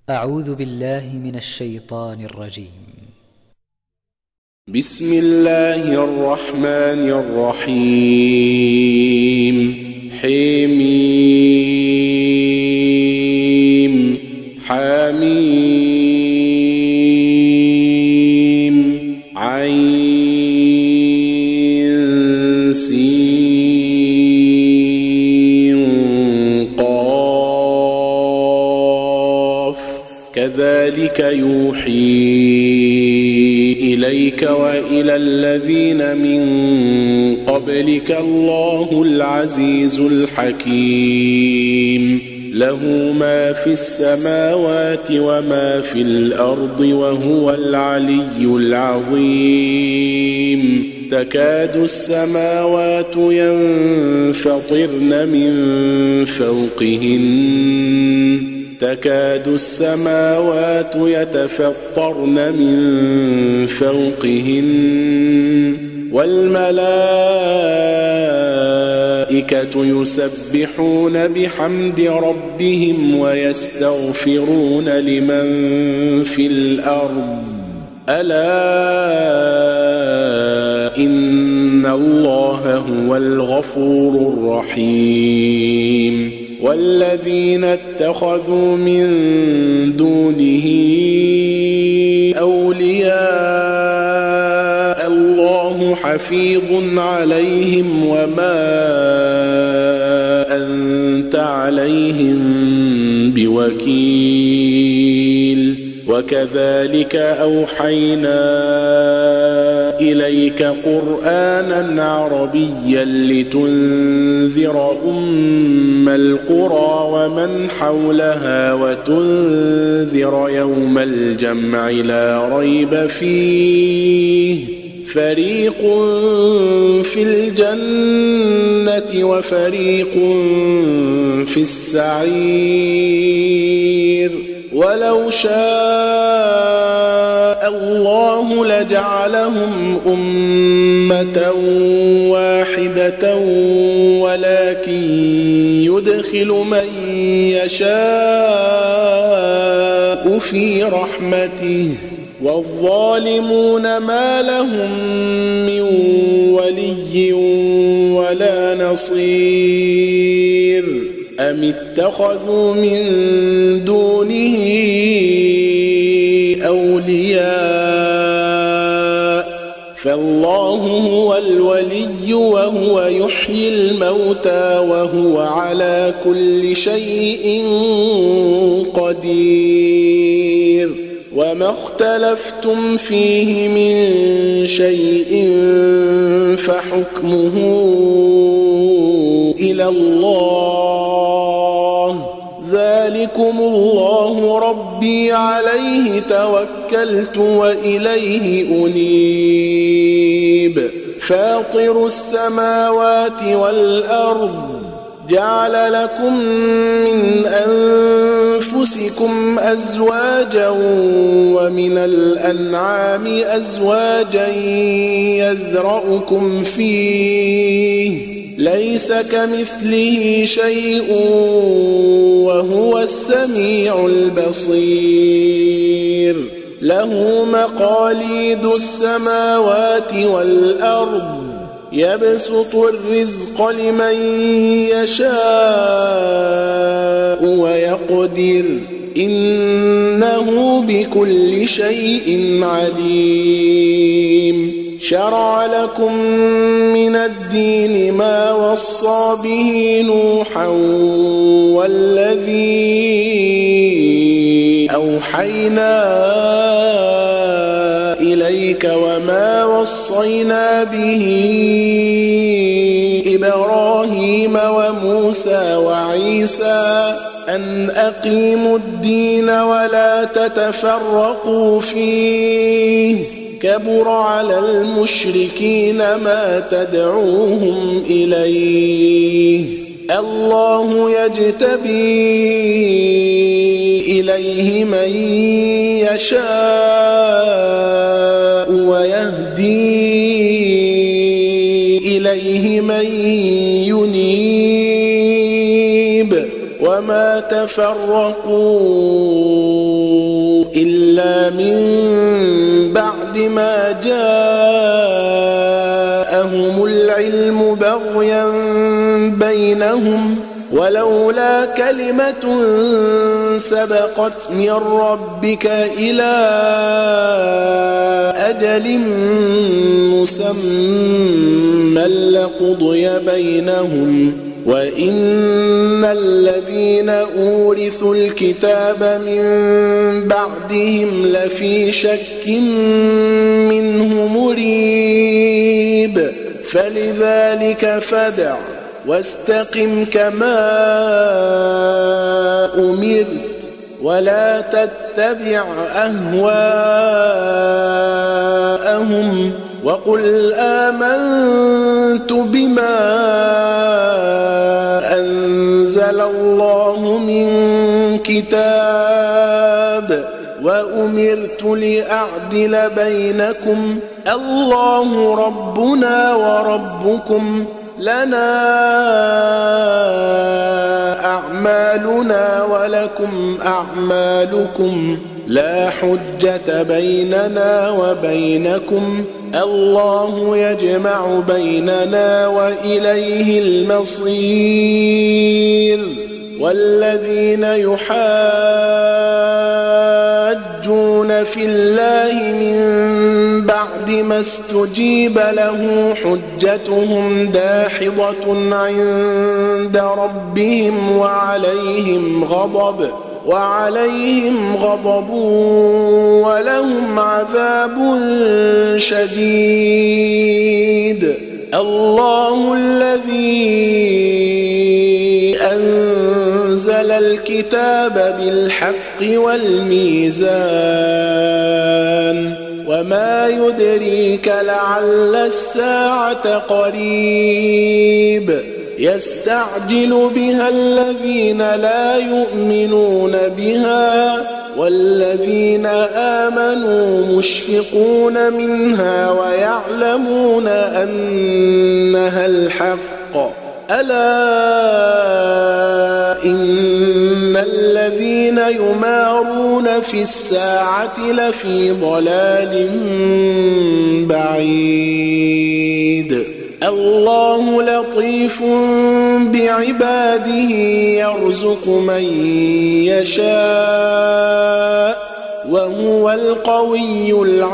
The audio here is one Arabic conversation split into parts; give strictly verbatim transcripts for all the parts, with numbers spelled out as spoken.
أعوذ بالله من الشيطان الرجيم. بسم الله الرحمن الرحيم. حميم حميم عين سين قاف كذلك يوحي إليك وإلى الذين من قبلك الله العزيز الحكيم. له ما في السماوات وما في الأرض وهو العلي العظيم. تكاد السماوات ينفطرن من فوقهن تكاد السماوات يتفطرن من فوقهن والملائكة يسبحون بحمد ربهم ويستغفرون لمن في الأرض ألا إن الله هو الغفور الرحيم. والذين اتخذوا من دونه أولياء الله حفيظ عليهم وما أنت عليهم بوكيل. وكذلك أوحينا إليك قرآنا عربيا لتنذر أم القرى ومن حولها وتنذر يوم الجمع لا ريب فيه فريق في الجنة وفريق في السعير. ولو شاء الله لجعلهم أمة واحدة ولكن يدخل من يشاء في رحمته والظالمون ما لهم من ولي ولا نصير. أم اتخذوا من دونه أولياء فالله هو الولي وهو يحيي الموتى وهو على كل شيء قدير. وما اختلفتم فيه من شيء فحكمه إلى الله ذلكم الله ربي عليه توكلت وإليه أنيب. فاطر السماوات والأرض جعل لكم من أنفسكم أزواجا ومن الأنعام أزواجا يذرأكم فيه ليس كمثله شيء وهو السميع البصير. له مقاليد السماوات والأرض يبسط الرزق لمن يشاء ويقدر إنه بكل شيء عليم. شرع لكم من الدين ما وصى به نوحا والذي أوحينا إليك وما وصينا به إبراهيم وموسى وعيسى أن أقيموا الدين ولا تتفرقوا فيه كبر على المشركين ما تدعوهم إليه. الله يجتبي إليه من يشاء ويهدي إليه من ينيب وما تفرقوا من بعد ما جاءهم العلم بغيا بينهم ولولا كلمة سبقت من ربك إلى أجل مسمى لقضي بينهم وإن الذين أورثوا الكتاب من بعدهم لفي شك منه مريب فلذلك فادع واستقم كما أمرت ولا تتبع أهواءهم وقل آمنت بما أنزل الله من كتاب وأمرت لأعدل بينكم الله ربنا وربكم لنا أعمالنا ولكم أعمالكم لا حجة بيننا وبينكم الله يجمع بيننا وإليه المصير والذين يحاجون في الله من بعد ما استجيب له حجتهم داحضة عند ربهم وعليهم غضب وعليهم غضب ولهم عذاب شديد الله الذي أنزل الكتاب بالحق والميزان وما يدريك لعل الساعة قريب يستعجل بها الذين لا يؤمنون بها والذين آمنوا مشفقون منها ويعلمون أنها الحق ألا إن الذين يمارون في الساعة لفي ضلال بعيد الله لطيف بعباده يرزق من يشاء وهو القوي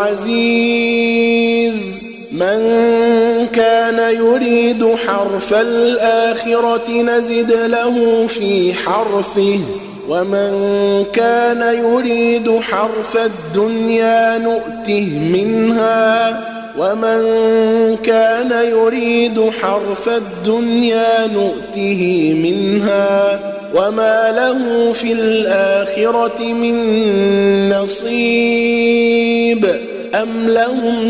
العزيز من كان يريد حرث الآخرة نزد له في حرثه ومن كان يريد حرث الدنيا نؤته منها ومن كان يريد حرث الدنيا نؤته منها وما له في الآخرة من نصيب أم لهم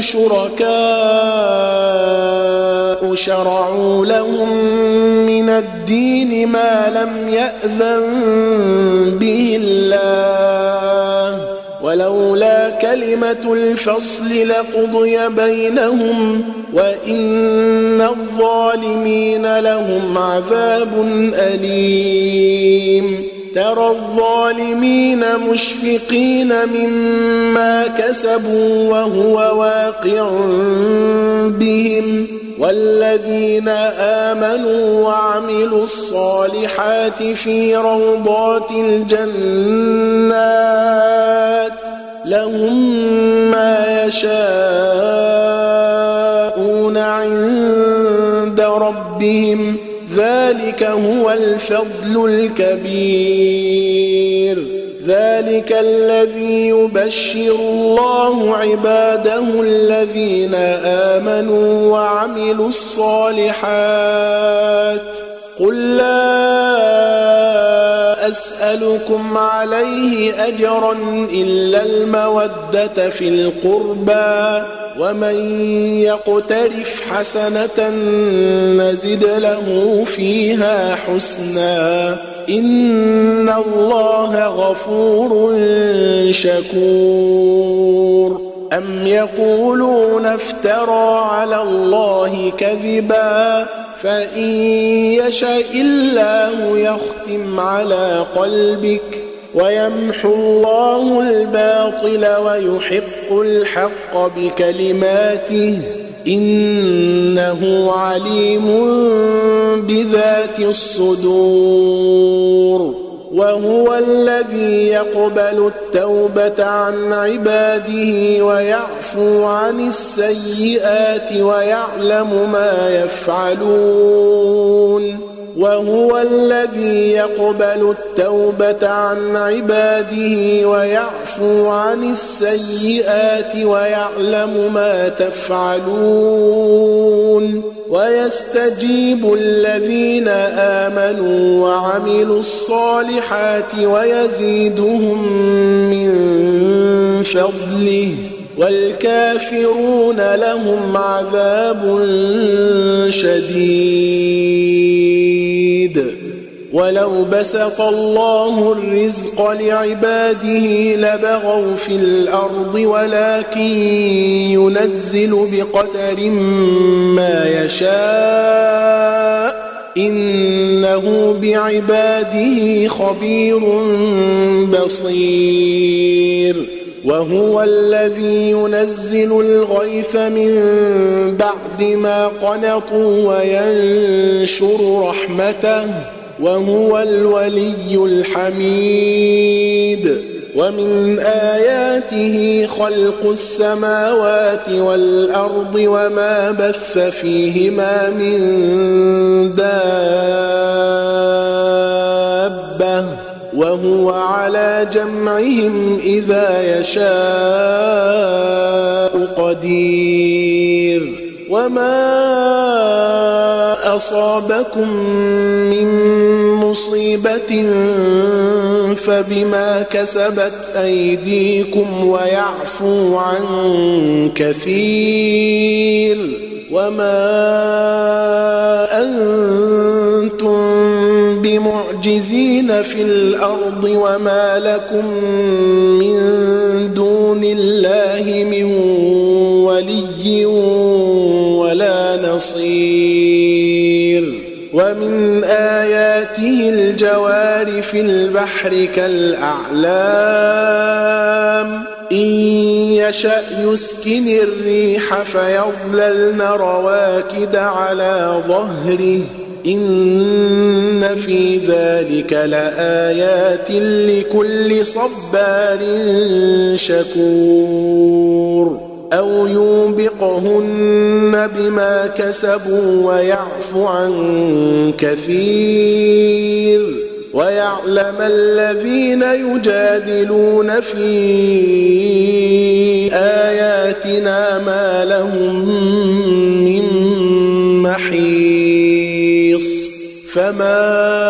شركاء شرعوا لهم من الدين ما لم يأذن به الله ولولا كلمة الفصل لقضي بينهم وإن الظالمين لهم عذاب أليم ترى الظالمين مشفقين مما كسبوا وهو واقع بهم والذين آمنوا وعملوا الصالحات في روضات الجنات لهم ما يشاءون عند ربهم ذلك هو الفضل الكبير ذلك الذي يبشر الله عباده الذين آمنوا وعملوا الصالحات قل لا أسألكم عليه أجرا إلا المودة في القربى ومن يقترف حسنة نزد له فيها حسنا إن الله غفور شكور أم يقولون افترى على الله كذبا فإن يشاء الله يختم على قلبك ويمحو الله الباطل ويحق الحق بكلماته إنه عليم بذات الصدور وهو الذي يقبل التوبة عن عباده ويعفو عن السيئات ويعلم ما يفعلون وهو الذي يقبل التوبة عن عباده ويعفو عن السيئات ويعلم ما تفعلون ويستجيب الذين آمنوا وعملوا الصالحات ويزيدهم من فضله والكافرون لهم عذاب شديد ولو بسط الله الرزق لعباده لبغوا في الأرض ولكن ينزل بقدر ما يشاء إنه بعباده خبير بصير وهو الذي ينزل الغيث من بعد ما قنطوا وينشر رحمته وهو الولي الحميد ومن آياته خلق السماوات والأرض وما بث فيهما من دابة وهو على جمعهم إذا يشاء قدير وما أصابكم من مصيبة فبما كسبت أيديكم ويعفو عن كثير وما أنتم بمعجزين في الأرض وما لكم من دون الله من ولي ولا نصير ومن آياته الجوار في البحر كالأعلام إن يشأ يسكن الريح فيظللن رواكد على ظهره إن في ذلك لآيات لكل صبار شكور أو يوبقهن بما كسبوا ويعفو عن كثير ويعلم الذين يجادلون في آياتنا ما لهم من محيص فما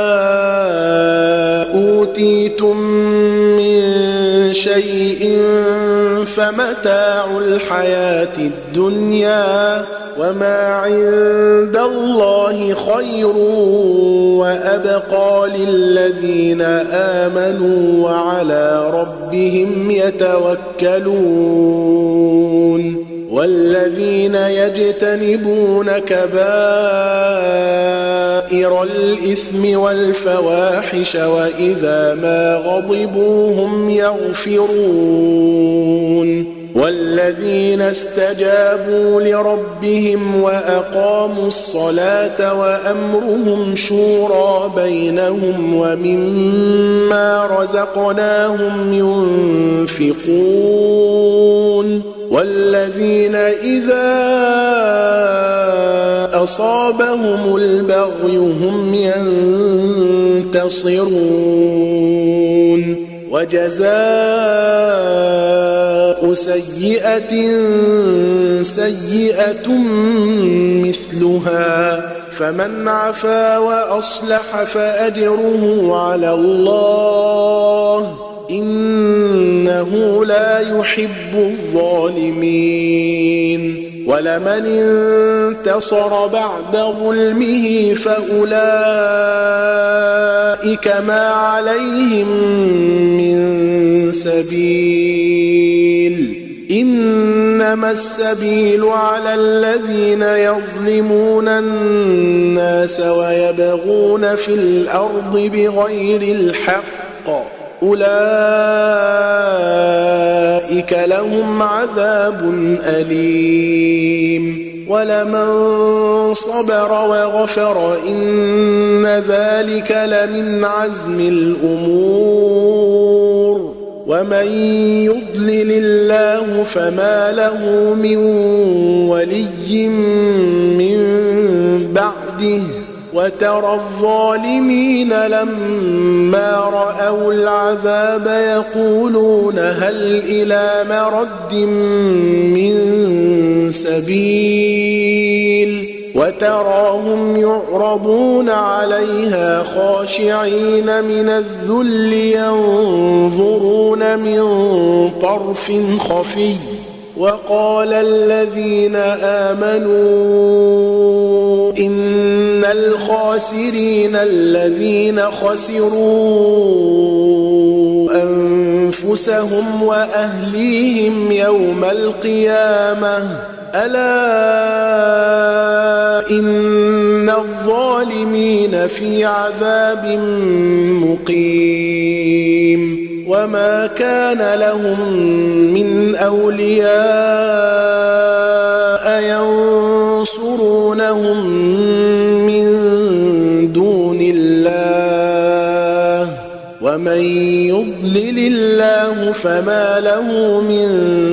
أوتيتم من شيء فمتاع الحياة الدنيا وما عند الله خير وأبقى للذين آمنوا وعلى ربهم يتوكلون والذين يجتنبون كبائر الإثم والفواحش وإذا ما غضبوا هم يغفرون والذين استجابوا لربهم وأقاموا الصلاة وأمرهم شورى بينهم ومما رزقناهم ينفقون والذين إذا أصابهم البغي هم ينتصرون وجزاء سيئة سيئة مثلها فمن عفا وأصلح فأجره على الله إنه لا يحب الظالمين ولمن انتصر بعد ظلمه فأولئك ما عليهم من سبيل إنما السبيل على الذين يظلمون الناس ويبغون في الأرض بغير الحق أولئك لهم عذاب أليم ولمن صبر وغفر إن ذلك لمن عزم الأمور ومن يضلل الله فما له من ولي من بعده وترى الظالمين لما رأوا العذاب يقولون هل إلى مرد من سبيل وتراهم يعرضون عليها خاشعين من الذل ينظرون من طرف خفي وقال الذين آمنوا إن الخاسرين الذين خسروا أنفسهم وأهليهم يوم القيامة ألا إن الظالمين في عذاب مقيم وما كان لهم من أولياء ينصرونهم من دون الله ومن يضلل الله فما له من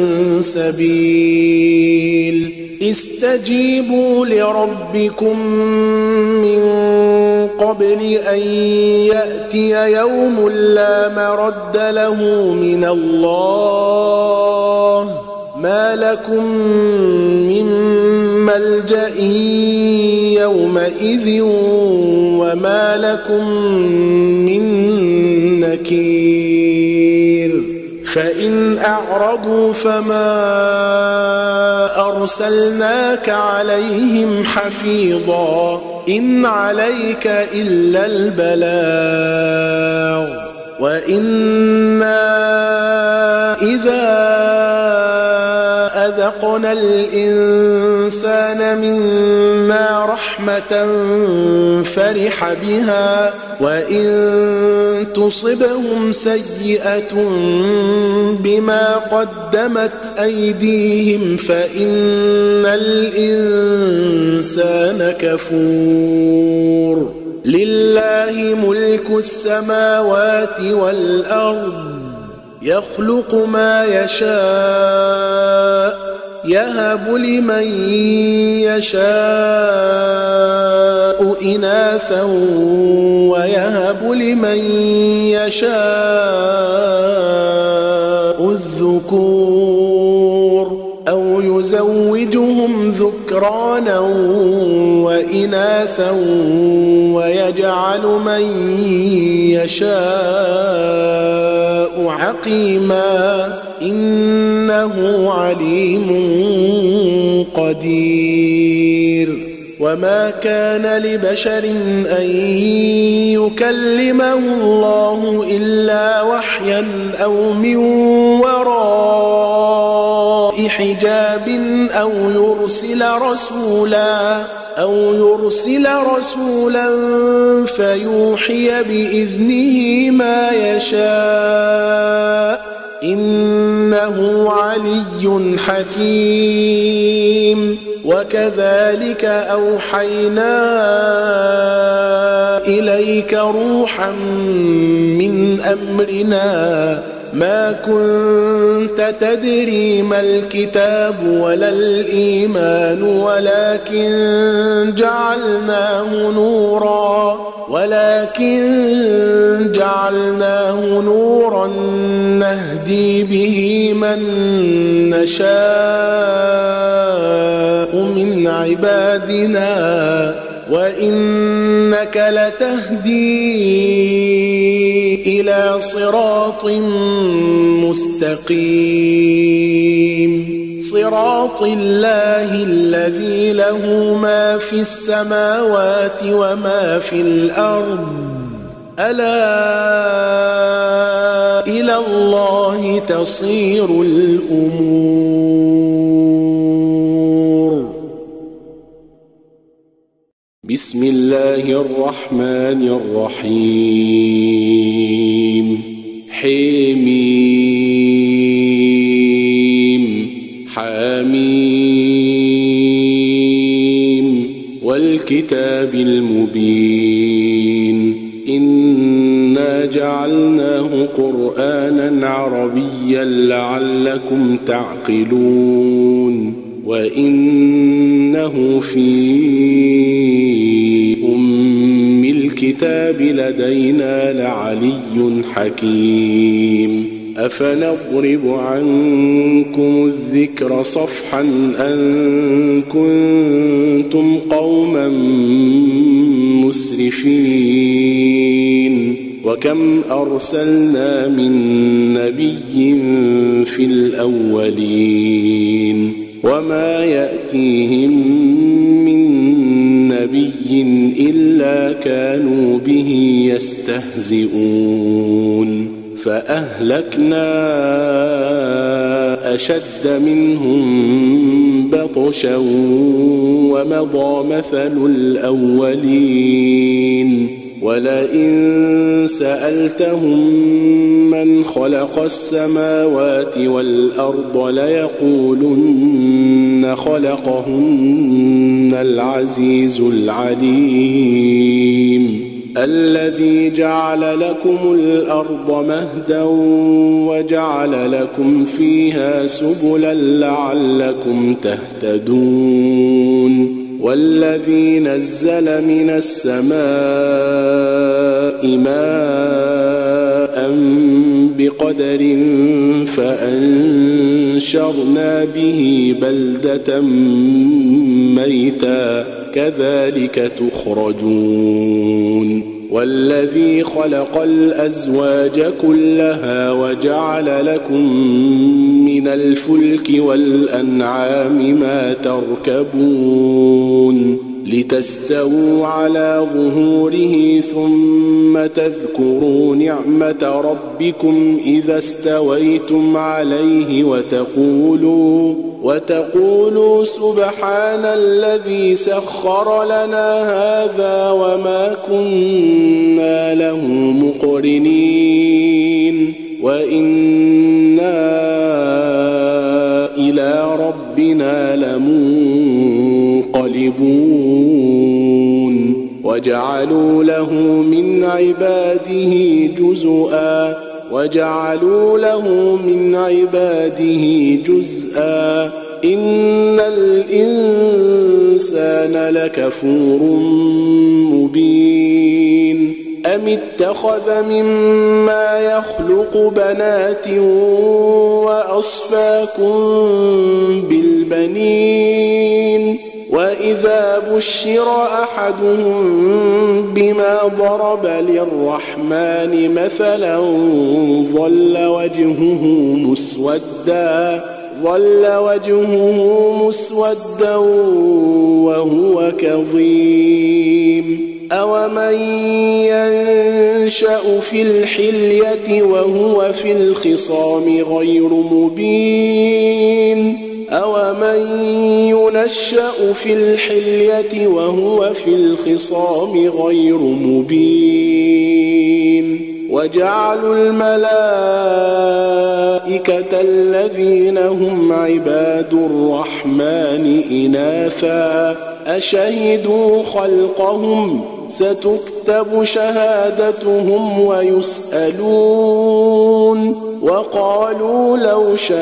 سبيل استجيبوا لربكم من قبل أن يأتي يوم لا مرد له من الله ما لكم من ملجأ يومئذ وما لكم من نكير فإن أعرضوا فما أرسلناك عليهم حفيظا إن عليك إلا البلاغ وإنا إذا أذقنا الإنسان منا رحمة فرح بها وإن تصبهم سيئة بما قدمت أيديهم فإن الإنسان كفور لله ملك السماوات والأرض يخلق ما يشاء يهب لمن يشاء إناثا ويهب لمن يشاء الذكور أو يزوجهم ذكرانا وإناثا ويجعل من يشاء عقيما إنه عليم قدير وما كان لبشر أن يكلمه الله إلا وحيا أو من وراء حجاب أو يرسل رسولا أو يرسل رسولا فيوحي بإذنه ما يشاء إنه علي حكيم وكذلك أوحينا إليك روحا من أمرنا ما كنت تدري ما الكتاب ولا الإيمان ولكن جعلناه نورا ولكن جعلناه نورا نهدي به من نشاء من عبادنا وإنك لتهدي إلى صراط مستقيم صراط الله الذي له ما في السماوات وما في الأرض ألا إلى الله تصير الأمور بسم الله الرحمن الرحيم حميم حميم والكتاب المبين إنا جعلناه قرآنا عربيا لعلكم تعقلون وإنه في أم الكتاب لدينا لعلي حكيم أفنضرب عنكم الذكر صفحا أن كنتم قوما مسرفين وكم أرسلنا من نبي في الأولين وما يأتيهم من نبي إلا كانوا به يستهزئون فأهلكنا أشد منهم بطشا ومضى مثل الأولين ولئن سألتهم من خلق السماوات والأرض ليقولن خلقهن العزيز العليم الذي جعل لكم الأرض مهدا وجعل لكم فيها سبلا لعلكم تهتدون والذي نزل من السماء ماء بقدر فأنشرنا به بلدة ميتا كذلك تخرجون والذي خلق الأزواج كلها وجعل لكم من الفلك والأنعام ما تركبون لتستووا على ظهوره ثم تذكروا نعمة ربكم إذا استويتم عليه وتقولوا وتقولوا سبحان الذي سخر لنا هذا وما كنا له مقرنين وإنا إلى ربنا لمنقلبون وجعلوا له من عباده جزءا وجعلوا له من عباده جزءا إن الإنسان لكفور مبين أم اتخذ مما يخلق بنات وأصفاكم بالبنين وإذا بشر أحدهم بما ضرب للرحمن مثلا ظل وجهه مسودا ظل وجهه مسودا وهو كظيم أومن ينشأ في الحلية وهو في الخصام غير مبين أومن ينشأ في الحلية وهو في الخصام غير مبين وجعلوا الملائكة الذين هم عباد الرحمن إناثا أشهدوا خلقهم ستكتب شهادتهم ويسألون وقالوا لو شاء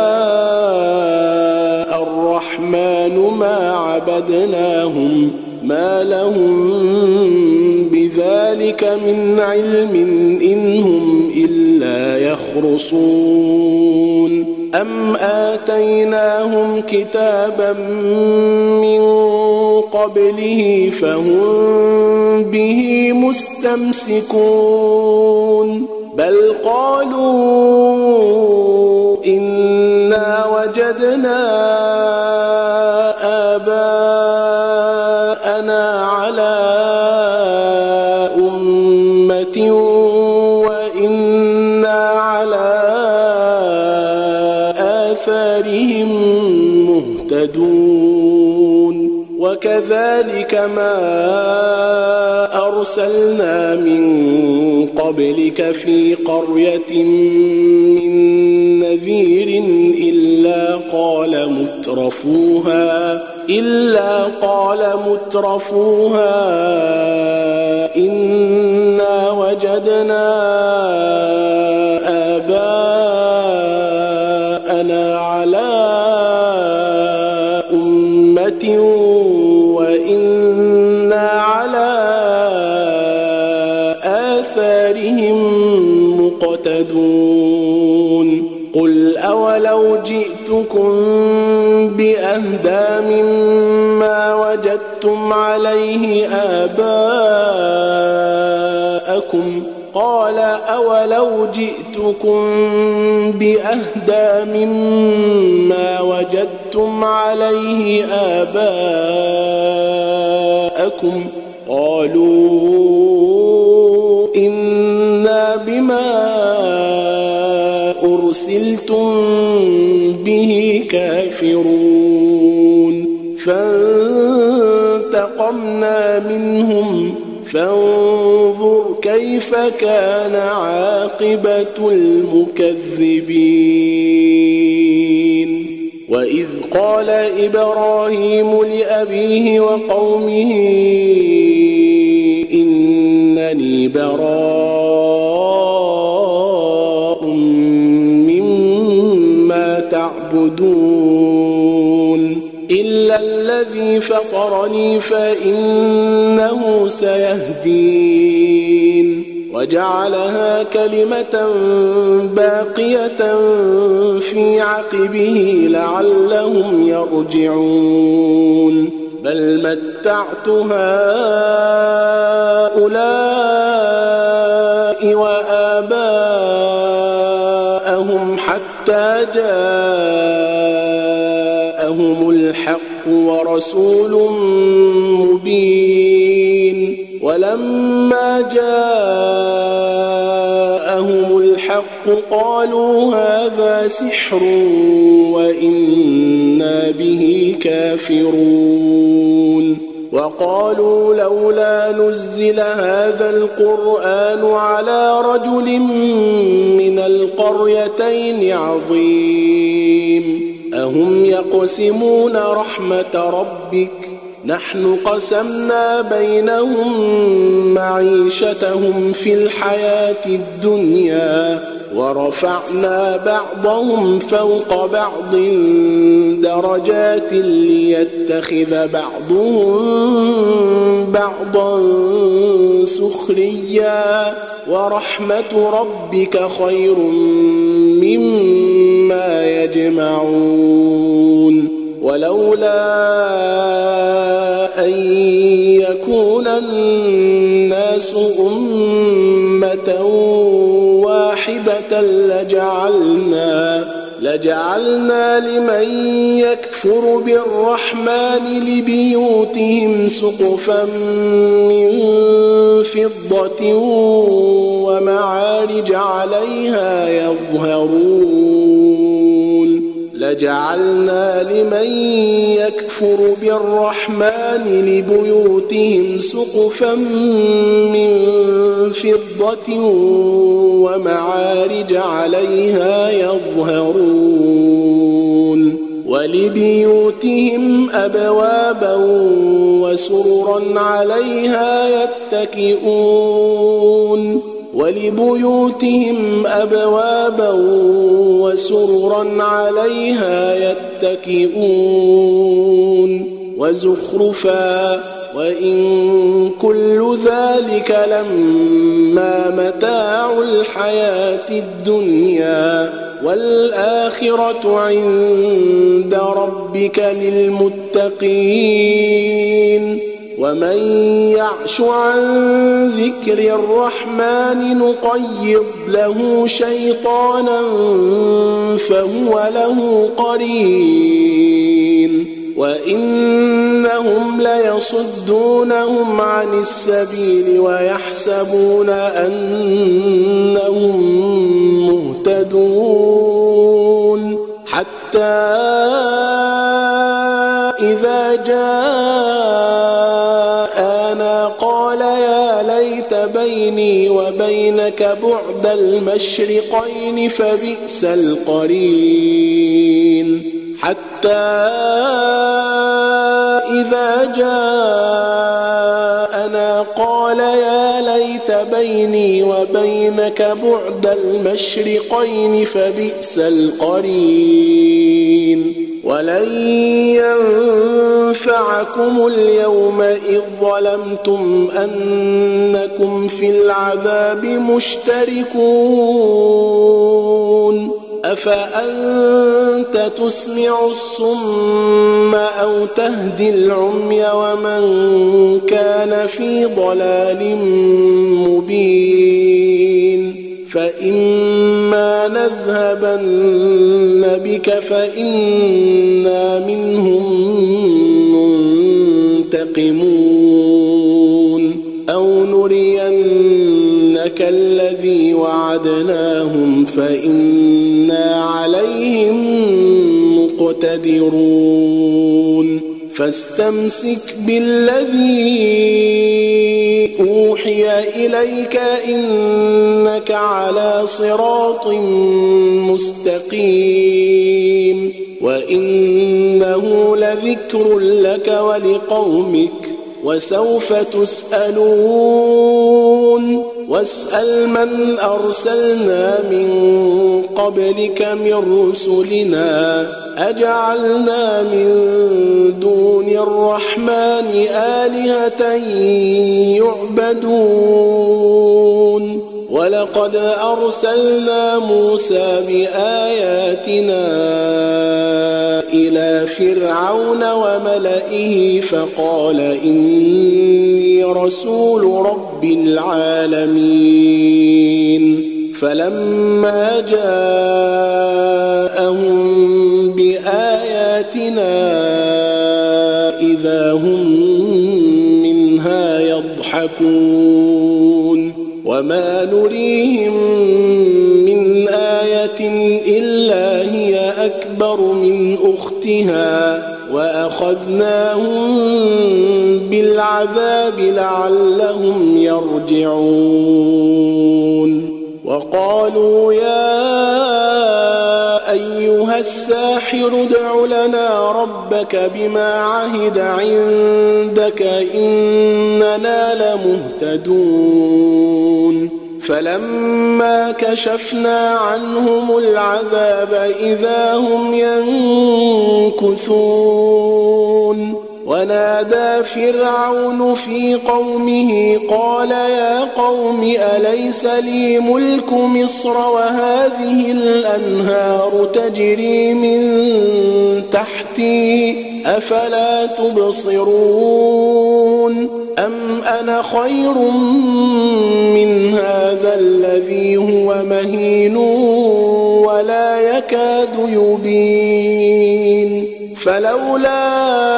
الرحمن ما عبدناهم ما لهم بذلك من علم إن هم إلا يخرصون أم آتيناهم كتابا من قبله فهم به مستمسكون بل قالوا إنا وجدنا آباءنا على أمة وإنا على آثارهم مهتدون وكذلك ما أرسلنا من قبلك في قرية من نذير إلا قال مترفوها إلا قال مترفوها إنا وجدنا آباءنا على أمة وإنا على آثارهم مقتدون قل أولو جئتكم بأهدى مما وجدتم عليه آباءكم قال أولو جئتكم بأهدى مما وجدتم عليه آباءكم قالوا إنا بما أرسلتم به كافرون فانتقمنا منهم فانظر كيف كان عاقبة المكذبين وإذ قال إبراهيم لأبيه وقومه إنني براء مما تعبدون إلا الذي فطرني فإنه سيهدين وجعلها كلمة باقية في عقبه لعلهم يرجعون بل متعت هؤلاء وآباءهم حتى جاءهم الحق ورسول مبين ولما جاءهم الحق قالوا هذا سحر وإنا به كافرون وقالوا لولا نزل هذا القرآن على رجل من القريتين عظيم أهم يقسمون رحمة ربك نحن قسمنا بينهم معيشتهم في الحياة الدنيا ورفعنا بعضهم فوق بعض درجات ليتخذ بعضهم بعضا سخريا ورحمة ربك خير مما يجمعون ولولا أن يكون الناس أمة واحدة لجعلنا لجعلنا لمن يكفر بالرحمن لبيوتهم سقفا من فضة ومعارج عليها يظهرون لجعلنا لمن يكفر بالرحمن لبيوتهم سقفا من فضة ومعارج عليها يظهرون ولبيوتهم أبوابا وسررا عليها يتكئون ولبيوتهم أبوابا وسررا عليها يتكئون وزخرفا وإن كل ذلك لما متاع الحياة الدنيا والآخرة عند ربك للمتقين ومن يعش عن ذكر الرحمن نقيض له شيطانا فهو له قرين وإنهم ليصدونهم عن السبيل ويحسبون أنهم مهتدون، حتى إذا جاءوها شهدت عليهم ألسنتهم وألسنتهم بالكذب وقالوا هذا سحر مبين. ولما جاءهم البينات قال الذين كفروا إن هذا إلا سحر مبين. ولما جاءهم الحق قالوا هذا الذي أرسل بالحق وصدقوا به وما كانوا ليؤمنوا حتى وبينك بعد المشرقين فبئس القرين حتى إذا جاءنا قال يا ليت بيني وبينك بعد المشرقين فبئس القرين ولن ينفعكم اليوم إذ ظلمتم أنكم في العذاب مشتركون أفأنت تسمع الصم أو تهدي العمي ومن كان في ضلال مبين فإما نذهبن بك فإنا منهم منتقمون أو نرينك الذي وعدناهم فإنا عليهم مقتدرون فاستمسك بالذي أوحي إليك إنك على صراط مستقيم وإنه لذكر لك ولقومك وسوف تسألون واسأل من أرسلنا من قبلك من رسلنا أجعلنا من دون الرحمن آلهة يعبدون ولقد أرسلنا موسى بآياتنا إلى فرعون وملئه فقال إني رسول رب العالمين فلما جاءهم بآياتنا إذا هم منها يضحكون وما نريهم من آية إلا هي أكبر من أختها وأخذناهم بالعذاب لعلهم يرجعون وقالوا يا أيها الساحر ادع لنا ربك بما عهد عندك إننا لمهتدون فلما كشفنا عنهم العذاب إذا هم ينكثون ونادى فرعون في قومه قال يا قوم أليس لي ملك مصر وهذه الأنهار تجري من تحتي أفلا تبصرون أم أنا خير من هذا الذي هو مهين ولا يكاد يبين فلولا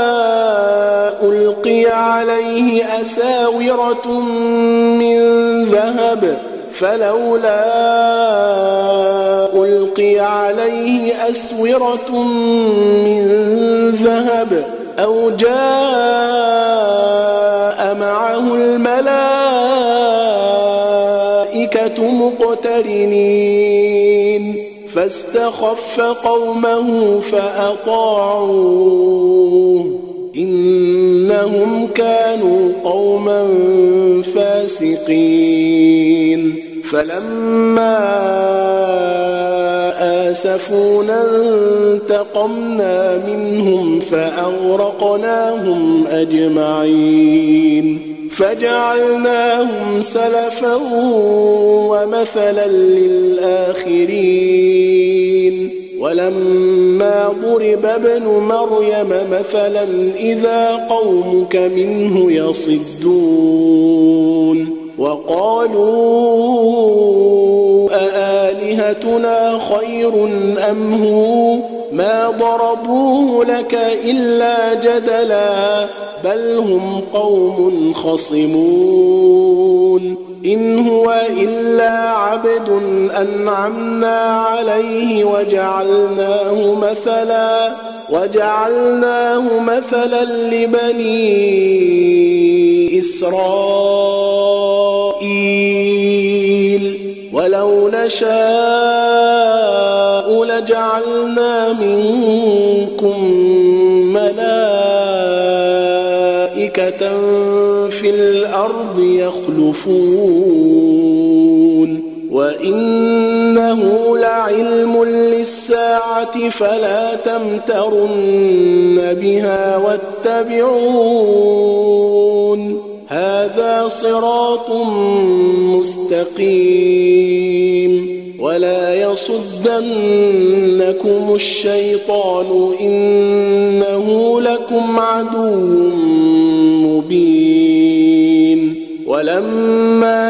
ألقي عليه أساورة من ذهب فلولا ألقي عليه أسورة من ذهب أو جاء معه الملائكة مقترنين فاستخف قومه فأطاعوه إنهم كانوا قوما فاسقين فلما آسفونا انتقمنا منهم فأغرقناهم أجمعين فجعلناهم سلفا ومثلا للآخرين ولما ضرب ابن مريم مثلا إذا قومك منه يصدون وقالوا أآلهتنا خير أم هو ما ضربوه لك إلا جدلا بل هم قوم خصمون إن هو إلا عبد أنعمنا عليه وجعلناه مثلا وجعلناه مثلا لبني إسرائيل ولو نشاء لجعلنا منكم ملائكة في الأرض يخلفون وإنه لعلم للساعة فلا تمترن بها واتبعون هذا صراط مستقيم ولا يصدنكم الشيطان إنه لكم عدو مبين ولما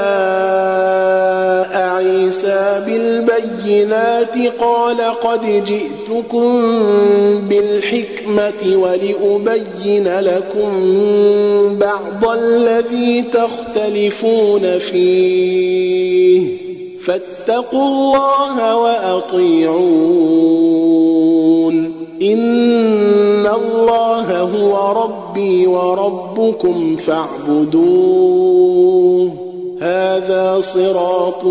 جاء عيسى بالبينات قال قد جئتكم بالحكمة ولأبين لكم بعض الذي تختلفون فيه فاتقوا الله وأطيعون إن الله هو ربي وربكم فاعبدوه هذا صراط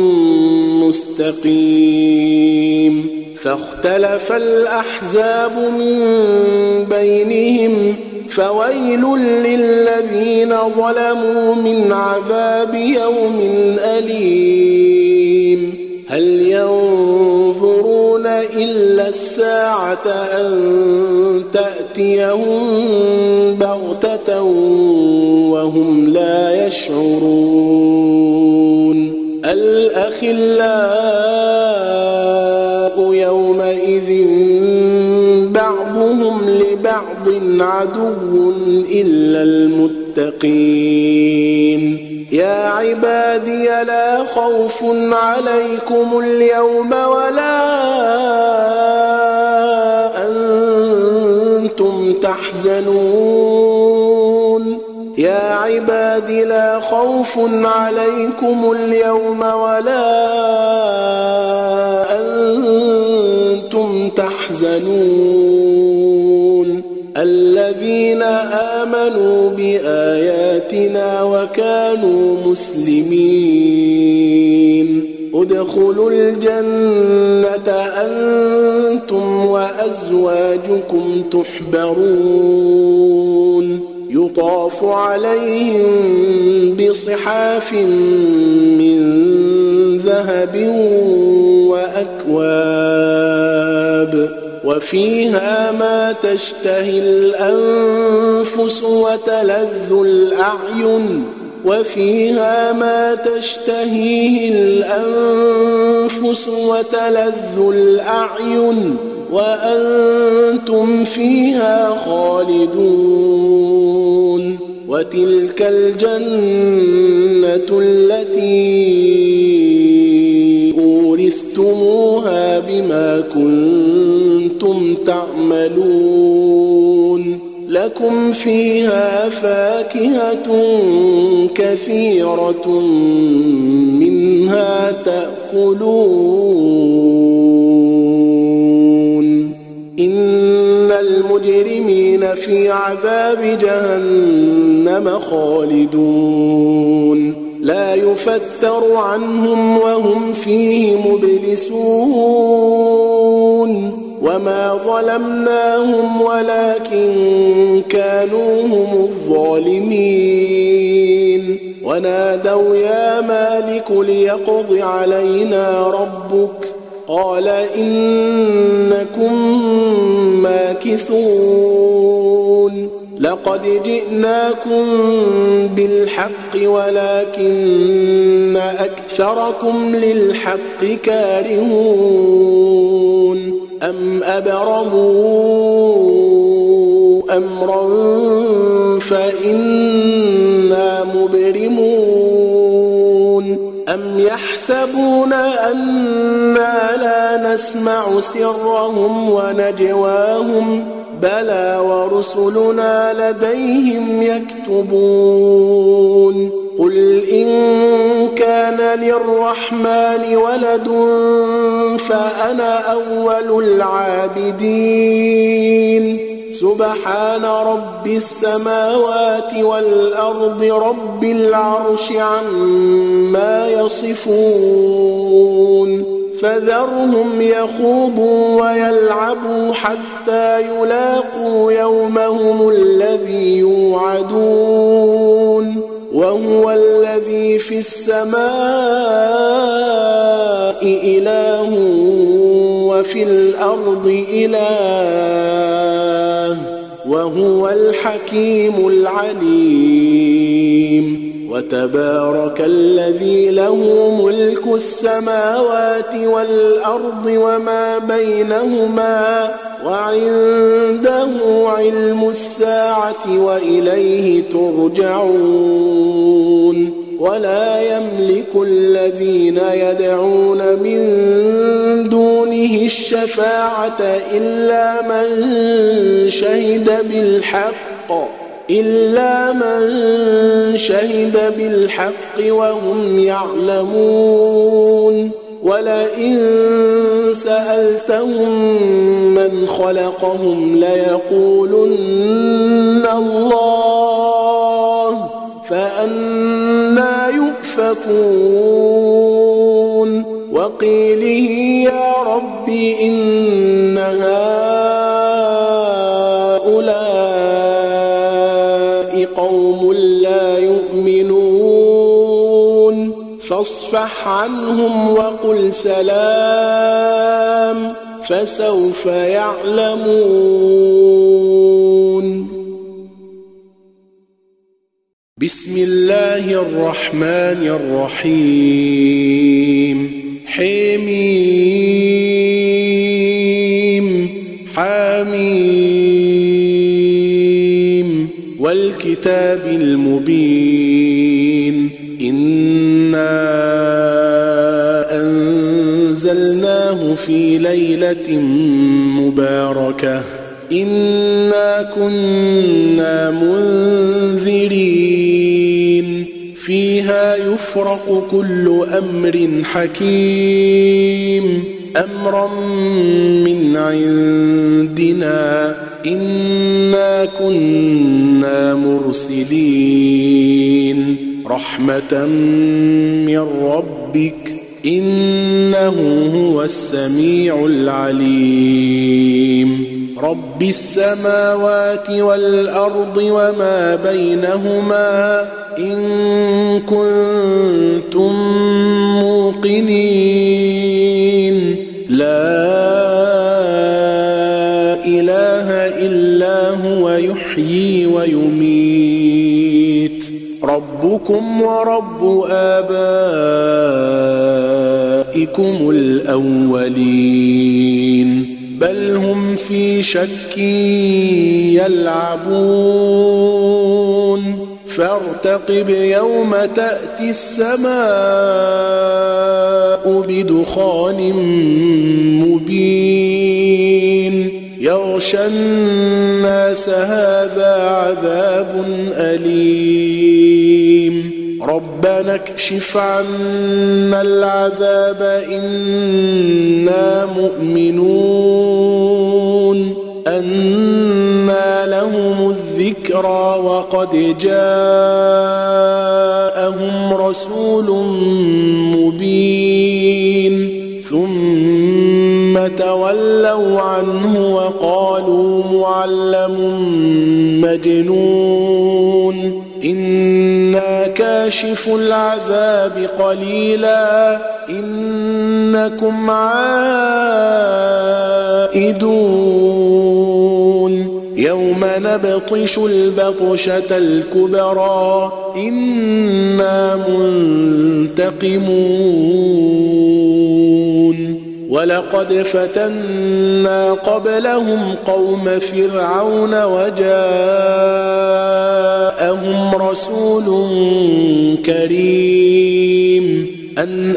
مستقيم فاختلف الأحزاب من بينهم فويل للذين ظلموا من عذاب يوم أليم هل ينظرون إلا الساعة أن تأتيهم بغتة وهم لا يشعرون الأخلاء يومئذ بعضهم لبعض عدو إلا المتقين يا عبادي لا خوف عليكم اليوم ولا أنتم تحزنون يا عبادي لا خوف عليكم اليوم ولا أنتم تحزنون الذين آمنوا بآياتنا وكانوا مسلمين ادخلوا الجنة أنتم وأزواجكم تحبرون يطاف عليهم بصحاف من ذهب وأكواب وفيها ما تشتهي الأنفس وتلذ الأعين وفيها ما تشتهيه الأنفس وتلذ الأعين وأنتم فيها خالدون وتلك الجنة التي أورثتموها بما كنتم تعملون لكم فيها فاكهة كثيرة منها تأكلون إن المجرمين في عذاب جهنم خالدون لا يفتر عنهم وهم فيه مبلسون وما ظلمناهم ولكن كانوا هم الظالمين ونادوا يا مالك ليقض علينا ربك قال إنكم ماكثون لقد جئناكم بالحق ولكن أكثركم للحق كارهون أم أبرموا أمرا فإنا مبرمون أم يحسبون أنا لا نسمع سرهم ونجواهم بلى ورسلنا لديهم يكتبون قل إن كان للرحمن ولد فأنا أول العابدين سبحان رب السماوات والأرض رب العرش عما يصفون فذرهم يخوضوا ويلعبوا حتى يلاقوا يومهم الذي يوعدون وهو الذي في السماء إله وفي الأرض إله وهو الحكيم العليم وتبارك الذي له ملك السماوات والأرض وما بينهما وعنده علم الساعة وإليه ترجعون ولا يملك الذين يدعون من دونه الشفاعة إلا من شهد بالحق إلا من شهد بالحق وهم يعلمون ولئن سألتهم من خلقهم ليقولن الله فأنى يؤفكون وقيله يا رب إن هؤلاء قوم لا يؤمنون فاصفح عنهم وقل سلام فسوف يعلمون. بسم الله الرحمن الرحيم حميم حميم والكتاب المبين إنا أنزلناه في ليلة مباركة إنا كنا منذرين فيها يفرق كل أمر حكيم أمرا من عندنا إنا كنا مرسلين رحمة من ربك إنه هو السميع العليم رب السماوات والأرض وما بينهما إن كنتم موقنين لا إله إلا هو يحيي ويميت ربكم ورب آبائكم الأولين بل هم في شك يلعبون فارتقب يوم تأتي السماء بدخان مبين يغشى الناس هذا عذاب أليم ربنا اكشف عنا العذاب إنا مؤمنون أنى لهم الذكرى وقد جاءهم رسول مبين ثم تولوا عنه وقالوا معلم مجنون إنا كاشف العذاب قليلا إنكم عائدون يوم نبطش البطشة الكبرى إنا منتقمون ولقد فتنا قبلهم قوم فرعون وجاءهم رسول كريم أن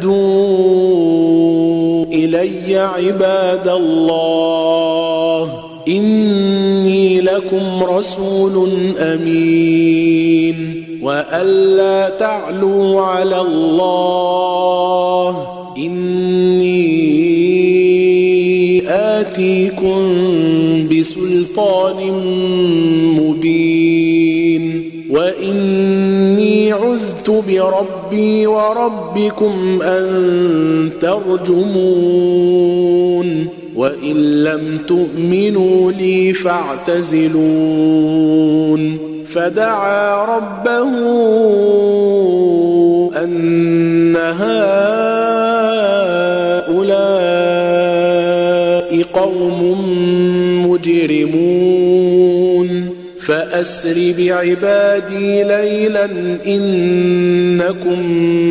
أدوا إلي عباد الله إني لكم رسول أمين وألا تعلوا على الله إني آتيكم بسلطان مبين وإني عذت بربي وربكم أن ترجمون وإن لم تؤمنوا لي فاعتزلون فدعا ربه أن هؤلاء قوم مجرمون فأسر بعبادي ليلا إنكم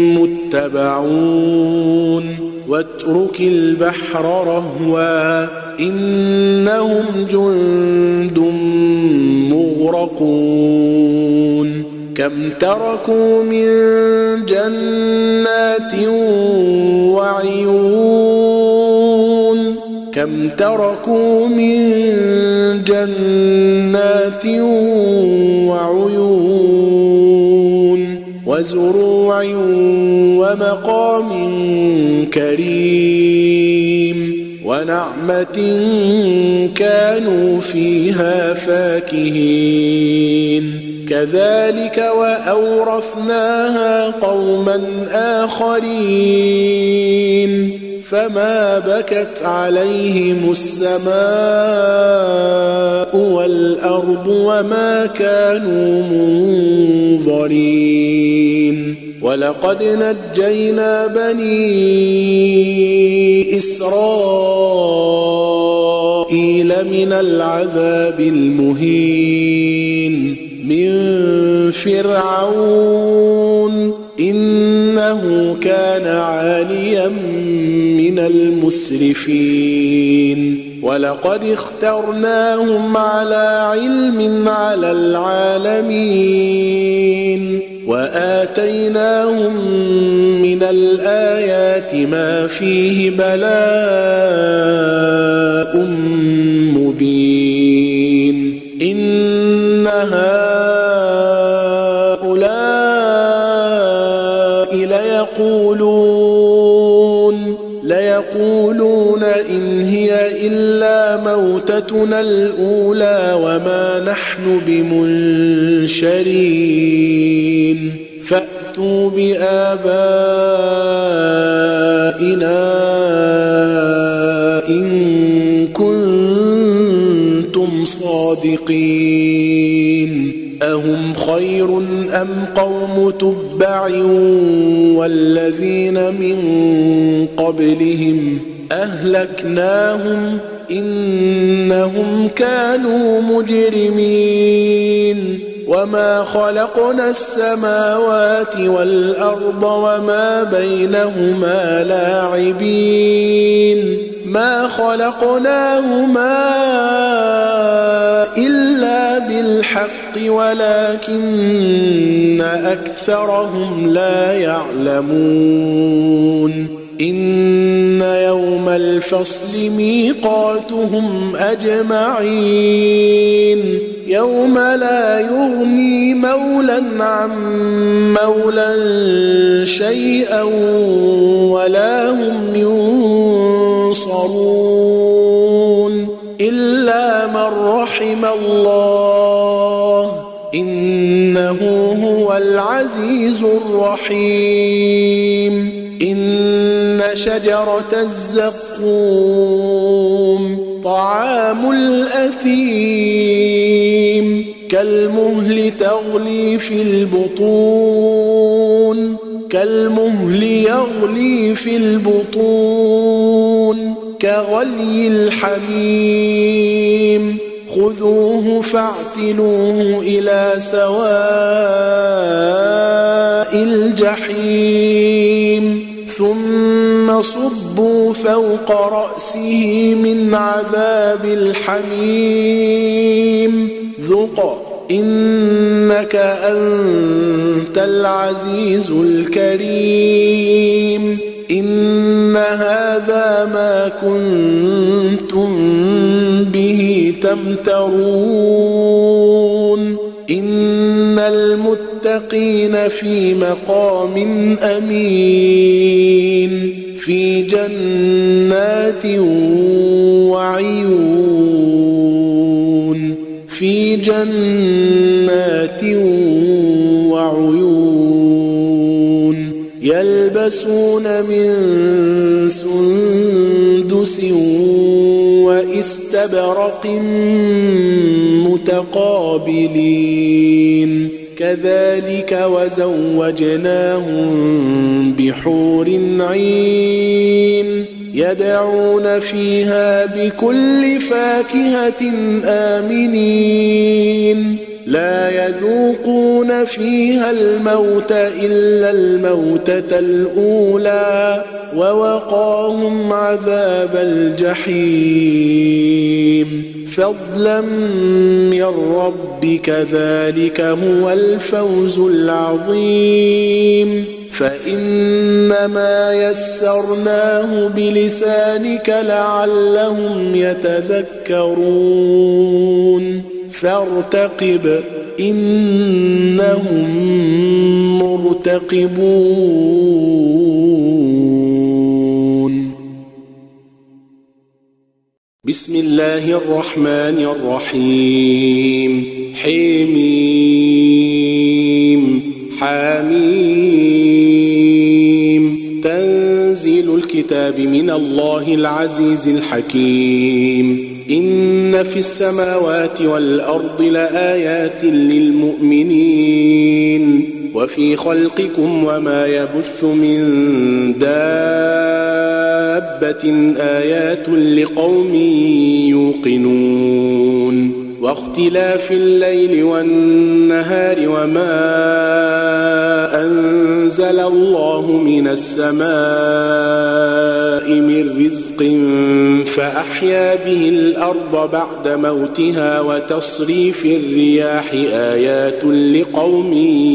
متبعون واترك البحر رهوا إنهم جند مغرقون كم تركوا من جنات وعيون كم تركوا من جنات وعيون وزروع ومقام كريم ونعمة كانوا فيها فاكهين كذلك وأورثناها قوما آخرين فما بكت عليهم السماء والأرض وما كانوا منظرين ولقد نجينا بني إسرائيل من العذاب المهين من فرعون إنه كان عاليا من المسرفين ولقد اخترناهم على علم على العالمين وآتيناهم من الآيات ما فيه بلاء مبين إن هؤلاء ليقولون ليقولون إن هي إلا موتتنا الأولى وما نحن بمنشرين فأتوا بآبائنا إن كنتم صادقين أهم خير أم قوم تبع والذين من قبلهم أهلكناهم إنهم كانوا مجرمين وما خلقنا السماوات والأرض وما بينهما لاعبين ما خلقناهما إلا بالحق ولكن أكثرهم لا يعلمون إن يوم الفصل ميقاتهم أجمعين يوم لا يغني مولى عن مولى شيئا ولا هم ينصرون إلا من رحم الله إنه هو العزيز الرحيم إن شجرة الزقوم طعام الأثيم كالمهل تغلي في البطون كالمهل يغلي في البطون كغلي الحميم خذوه فاعتلوه إلى سواء الجحيم ثم صبوا فوق رأسه من عذاب الحميم ذق إنك أنت العزيز الكريم إن هذا ما كنتم به تمترون إن المتقين في مقام أمين في جنات وعيون في جنات وعيون يلبسون من سندس واستبرق متقابلين كذلك وزوجناهم بحور عين يدعون فيها بكل فاكهة آمنين لا يذوقون فيها الموت إلا الموتة الأولى ووقاهم عذاب الجحيم فضلا من ربك ذلك هو الفوز العظيم فإنما يسرناه بلسانك لعلهم يتذكرون فارتقب إنهم مرتقبون بسم الله الرحمن الرحيم حميم حميم تنزيل الكتاب من الله العزيز الحكيم إن في السماوات والأرض لآيات للمؤمنين وفي خلقكم وما يبث من دابة آيات لقوم يوقنون واختلاف الليل والنهار وما أنزل الله من السماء من رزق فأحيا به الأرض بعد موتها وتصريف الرياح آيات لقوم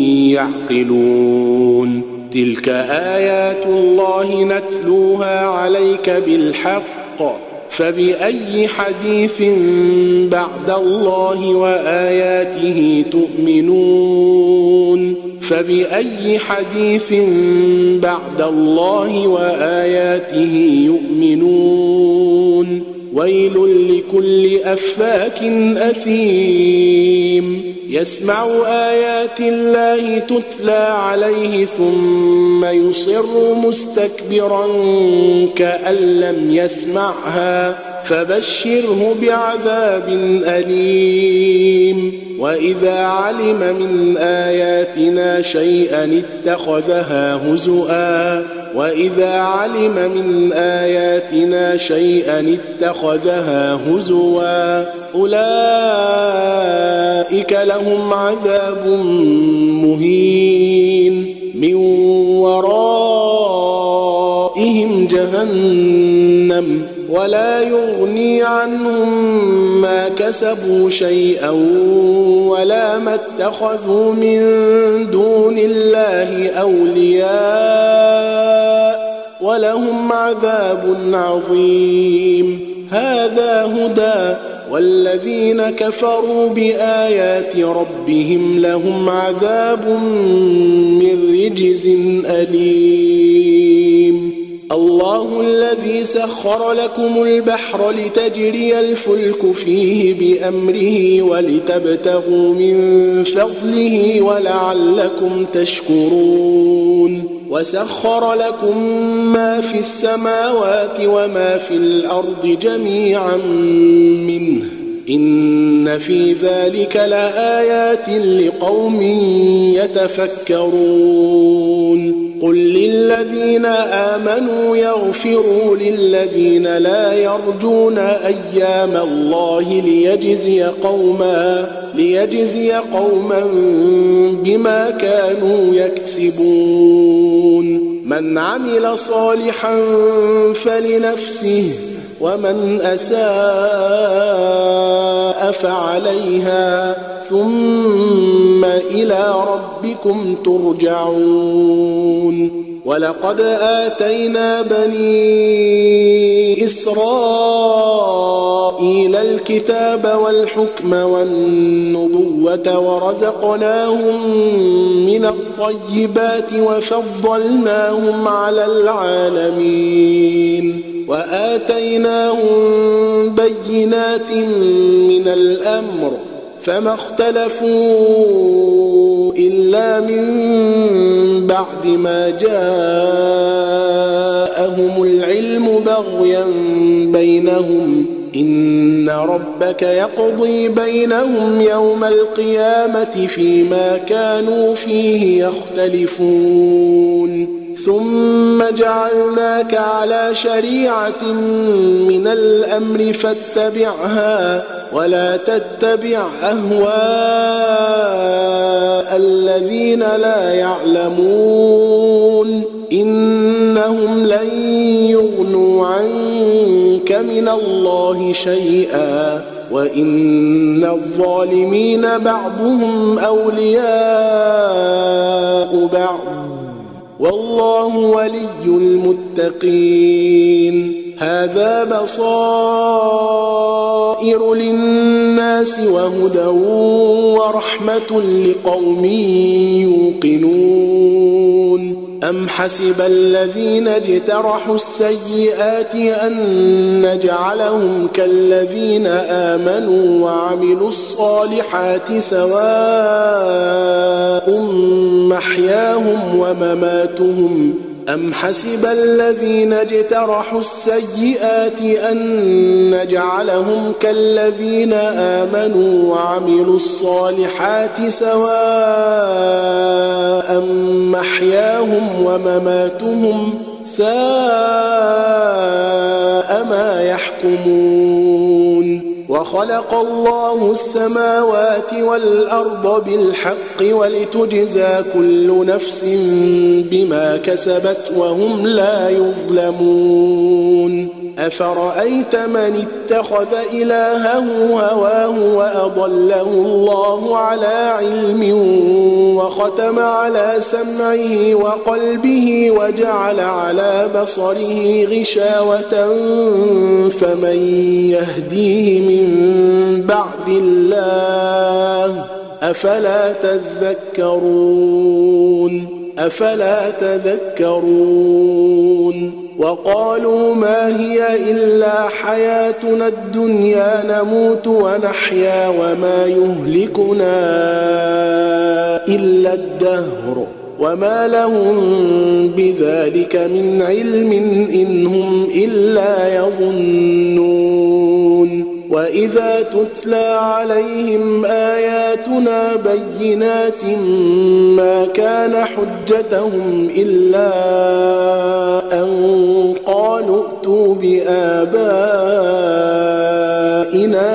يعقلون تلك آيات الله نتلوها عليك بالحق فبأي حديث بعد الله وآياته تؤمنون فبأي حديث بعد الله وآياته يؤمنون ويل لكل أفاك أثيم يسمع آيات الله تتلى عليه ثم يصر مستكبرا كأن لم يسمعها فبشره بعذاب أليم وإذا علم من آياتنا شيئا اتخذها هزؤا وإذا علم من آياتنا شيئا اتخذها هزوا أولئك لهم عذاب مهين من ورائهم جهنم ولا يغني عنهم ما كسبوا شيئا ولا ما اتخذوا من دون الله أولياء ولهم عذاب عظيم هذا هدى والذين كفروا بآيات ربهم لهم عذاب من رجز أليم الله الذي سخر لكم البحر لتجري الفلك فيه بأمره ولتبتغوا من فضله ولعلكم تشكرون وسخر لكم ما في السماوات وما في الأرض جميعا منه إن في ذلك لآيات لقوم يتفكرون قل للذين آمنوا يغفروا للذين لا يرجون أيام الله ليجزي قوما ليجزي قوما بما كانوا يكسبون من عمل صالحا فلنفسه ومن أساء فعليها ثم إلى ربكم ترجعون ولقد آتينا بني إسرائيل الكتاب والحكم والنبوة ورزقناهم من الطيبات وفضلناهم على العالمين وآتيناهم بينات من الأمر فما اختلفوا إلا من بعد ما جاءهم العلم بغيا بينهم إن ربك يقضي بينهم يوم القيامة فيما كانوا فيه يختلفون ثم جعلناك على شريعة من الأمر فاتبعها ولا تتبع أهواء الذين لا يعلمون إنهم لن يغنوا عنك من الله شيئا وإن الظالمين بعضهم أولياء بعض والله ولي المتقين هذا بصائر للناس وهدى ورحمة لقوم يوقنون أم حسب الذين اجترحوا السيئات أن نجعلهم كالذين آمنوا وعملوا الصالحات سواء محياهم ومماتهم أم حسب الذين اجترحوا السيئات أن نجعلهم كالذين آمنوا وعملوا الصالحات سواء محياهم ومماتهم ساء ما يحكمون وخلق الله السماوات والأرض بالحق ولتجزى كل نفس بما كسبت وهم لا يظلمون أفرأيت من اتخذ إلهه هواه وأضله الله على علم وختم على سمعه وقلبه وجعل على بصره غشاوة فمن يهديه من بعد الله أفلا تذكرون أفلا تذكرون وقالوا ما هي إلا حياتنا الدنيا نموت ونحيا وما يهلكنا إلا الدهر وما لهم بذلك من علم إن هم إلا يظنون وإذا تتلى عليهم آياتنا بينات ما كان حجتهم إلا أن قالوا ائتوا بآبائنا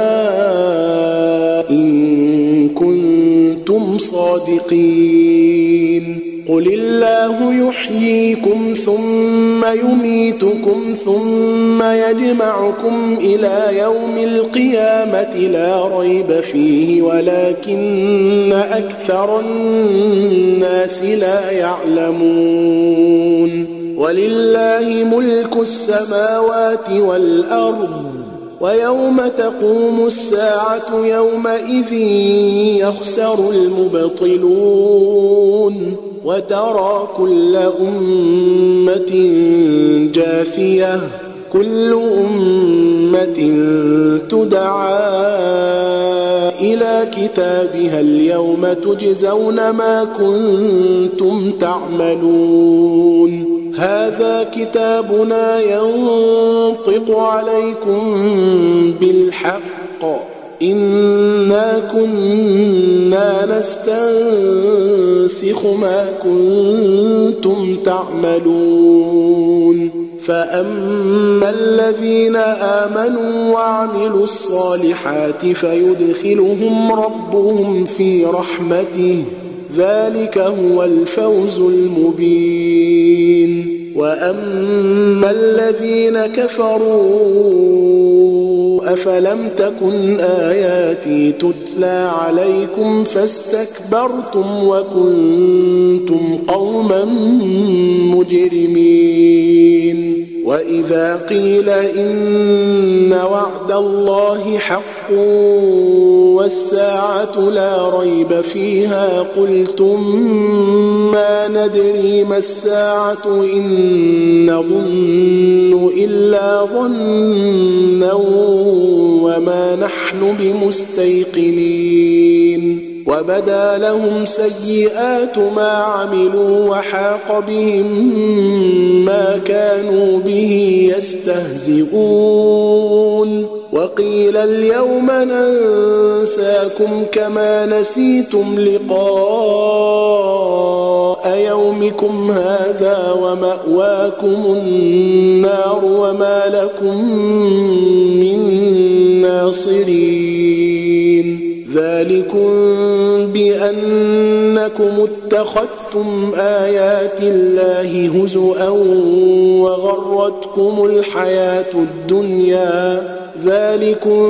إن كنتم صادقين قل الله يحييكم ثم يميتكم ثم يجمعكم إلى يوم القيامة لا ريب فيه ولكن أكثر الناس لا يعلمون ولله ملك السماوات والأرض ويوم تقوم الساعة يومئذ يخسر المبطلون وترى كل أمة جاثية كل أمة تدعى إلى كتابها اليوم تجزون ما كنتم تعملون هذا كتابنا ينطق عليكم بالحق إنا كنا نستنسخ ما كنتم تعملون فأما الذين آمنوا وعملوا الصالحات فيدخلهم ربهم في رحمته ذلك هو الفوز المبين وأما الذين كفروا أفلم تكن آياتي تتلى عليكم فاستكبرتم وكنتم قوما مجرمين وإذا قيل إن وعد الله حق والساعة لا ريب فيها قلتم ما ندري ما الساعة إن نظن إلا ظنا ما نحن بمستيقنين وبدا لهم سيئات ما عملوا وحاق بهم ما كانوا به يستهزئون وقيل اليوم ننساكم كما نسيتم لقاء يومكم هذا ومأواكم النار وما لكم من ناصرين ذلكم بأنكم اتخذتم آيات الله هزؤا وغرتكم الحياة الدنيا ذلكم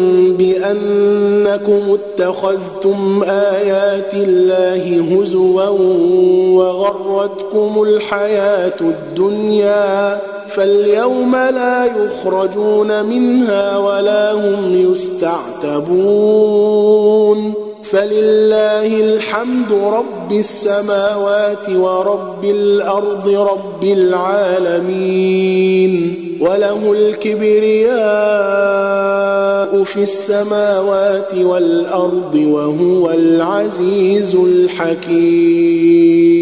بأنكم اتخذتم آيات الله هزوا وغرتكم الحياة الدنيا فاليوم لا يخرجون منها ولا هم يستعتبون فلله الحمد رب السماوات ورب الأرض رب العالمين وله الكبرياء في السماوات والأرض وهو العزيز الحكيم.